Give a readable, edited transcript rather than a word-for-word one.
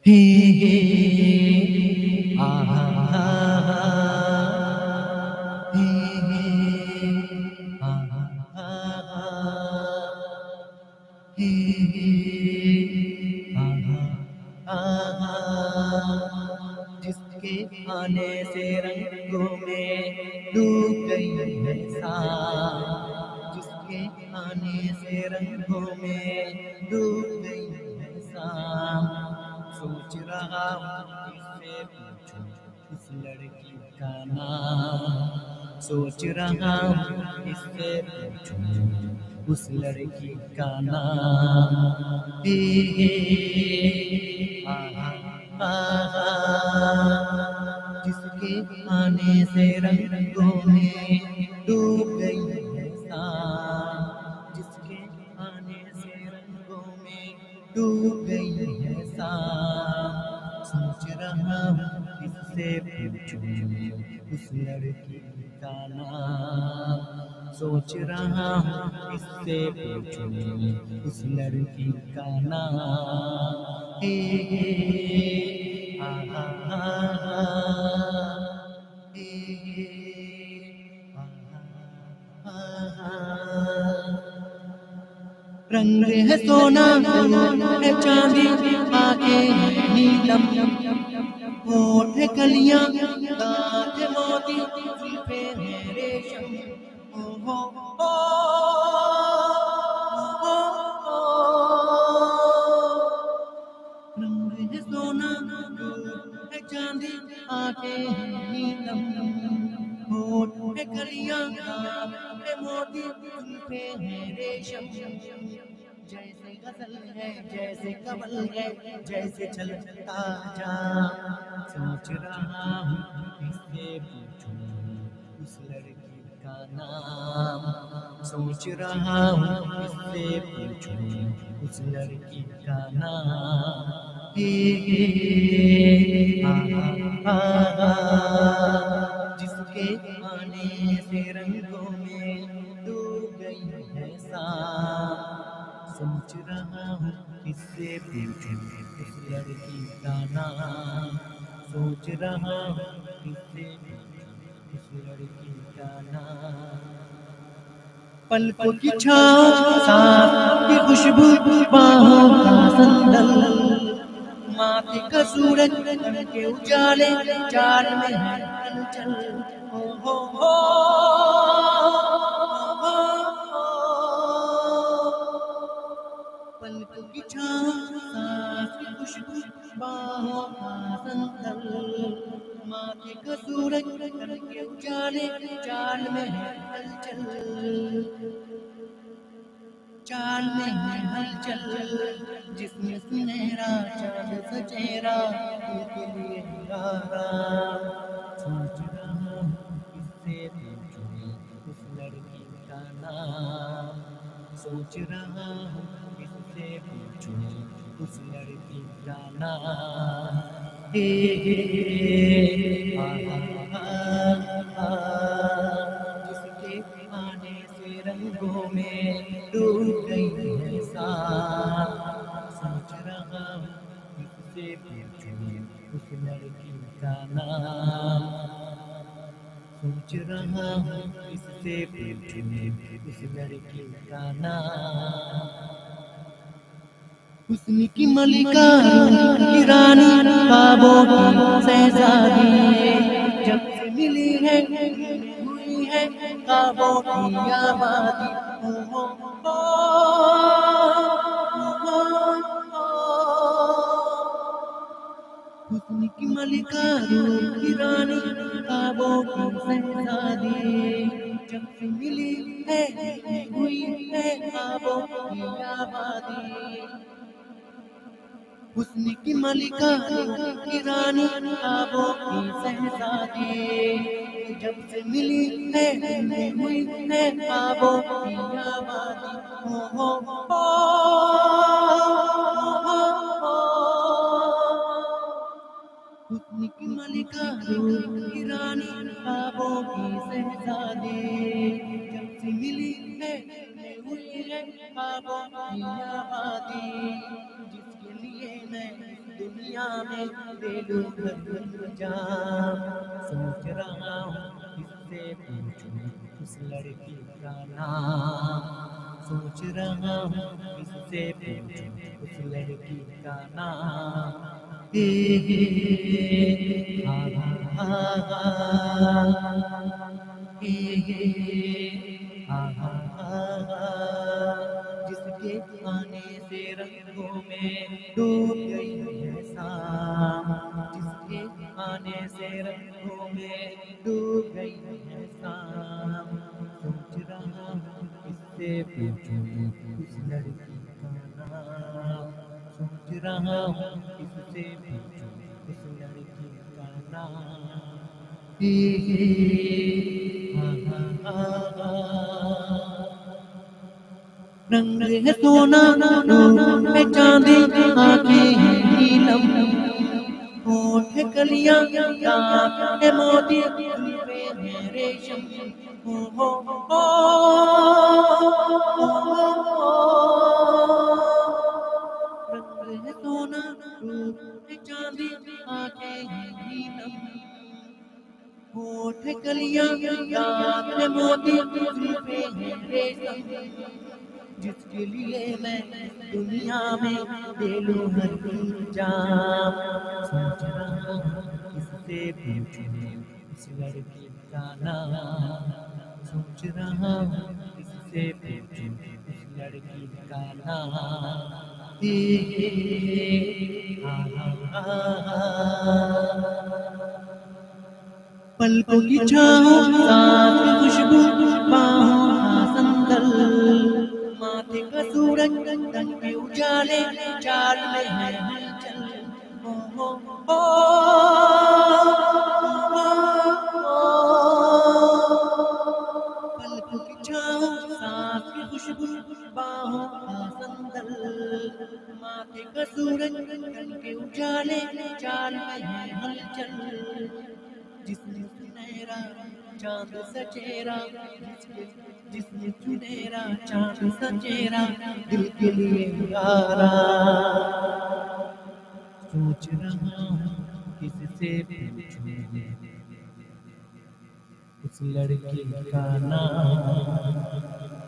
हे हे आहा हे हे आहा हे आहा जिसके आने से रंगों में डूब गई है सांस, जिसके आने से रंगों में डूब गई है सांस। सोच रहा हूँ किससे पूछूं उस लड़की का नाम, सोच रहा हूँ किससे पूछूं उस लड़की का नाम। हे आहा आहा जिसके आने से रंगों में डूब गई है सांस, जिसके आने से रंगों में डूब गई है सांस। सोच रहा हूँ किससे पूछूं उस लड़की का नाम, सोच रहा हूँ किससे पूछूं उस लड़की का नाम। हे आहा हे आहा रंग है सोना है चांदी, आंखें हैं नीलम, होठ है कलियां, दांत है मोती, जुल्फें हैं रेशम। ओ हो ओ, ओ, ओ, रंग है सोना है चांदी, आंखें हैं नीलम, होठ है कलियां, दांत है मोती, जुल्फें हैं रेशम। जैसे गजल है जैसे कमल है जैसे छलकता चाँद, सोच रहा हूँ किससे पूछूं उस लड़की का नाम, सोच रहा हूँ किससे पूछूं उस लड़की का नाम। हे आहा जिसके आने से रंगों में डूब गई है सांस, सोच रहा हूँ किससे पूछूं उस लड़की का नाम, सोच रहा हूँ किससे पूछूं उस लड़की का नाम। पलकों की छाँव सांस की खुशबू, बाहों का संदल, माथे का सूरज तन के उजाले, चाल में है हलचल। हो हो पलकों की छाँव सांस की खुशबू, बाहों का संदल, माथे का सूरज तन के उजाले, चाल में है हलचल, चाल में है हलचल। जिसमें सुनहरा चांद सा चेहरा, दिल के लिए निराला। सोच रहा हूँ किससे पूछूं उस लड़की का नाम, सोच रहा हूँ किससे पूछूं उस लड़की का नाम। हे आहा जिसके आने से रंगों में डूब गई है सांस, सोच रहा हूँ किससे पूछूं उस लड़की का नाम, सोच रहा हूँ किससे पूछूं उस लड़की का नाम। हुस्न की मलिका की रानी, ख्वाबों की शहजादी, जब से मिली है हुई है ख्वाबों की आबादी। हो हुस्न की मलिका की रानी, ख्वाबों की शहजादी, जब से मिली है हुई है ख्वाबों की आबादी। हुस्न की मलिका की रानी, ख्वाबों की शहजादी, जब से मिली है हुई है ख्वाबों की आबादी। हो हुस्न की मलिका की रानी, ख्वाबों की शहजादी, जब से मिली है हुई है ख्वाबों की आबादी। जिसके लिए मैं दुनिया में ले लूं घर जाम। सोच रहा हूँ किससे पूछूं उस लड़की का नाम। सोच रहा हूँ किससे पूछूं उस लड़की का नाम। हे हा हा हा हे हा हा जिसके आने से रंगों में डूब गई है शाम। जिसके आने से रंगों में डूब गई है शाम। सोच रहा हूँ किससे पूछूं उस लड़की का नाम। सोच रहा हूँ किससे पूछूं उस लड़की का नाम। हा हा हा रंग है सोना रूप है चांदी आंखें हैं नीलम। होठ है कलियां दांत है मोती जुल्फें हैं रेशम। हो हो रंग है सोना रूप है चांदी आंखें हैं नीलम। होठ है कलियां दांत है मोती जुल्फें हैं रेशम। जिसके लिए मैं दुनिया में ले लूं हर जाम। सोच रहा हूँ किससे पूछूं उस लड़की का नाम। सोच रहा हूँ किससे पूछूं उस लड़की का नाम। हा हा पलकों की छाहों सांस की खुशबू बाहों का संदल। माथे का सूरज तन पे उजाले चाल में है हलचल। हो हो पलकों की छाहों सांस की खुशबू बाहों का संदल। माथे का सूरज तन के उजाले चाल में है हलचल। जिसने सुनहरा चांद सा चेहरा जिसने सुनहरा चांद सा चेहरा दिल के लिए यारा। सोच रहा हूँ किससे पूछूं उस लड़की का नाम।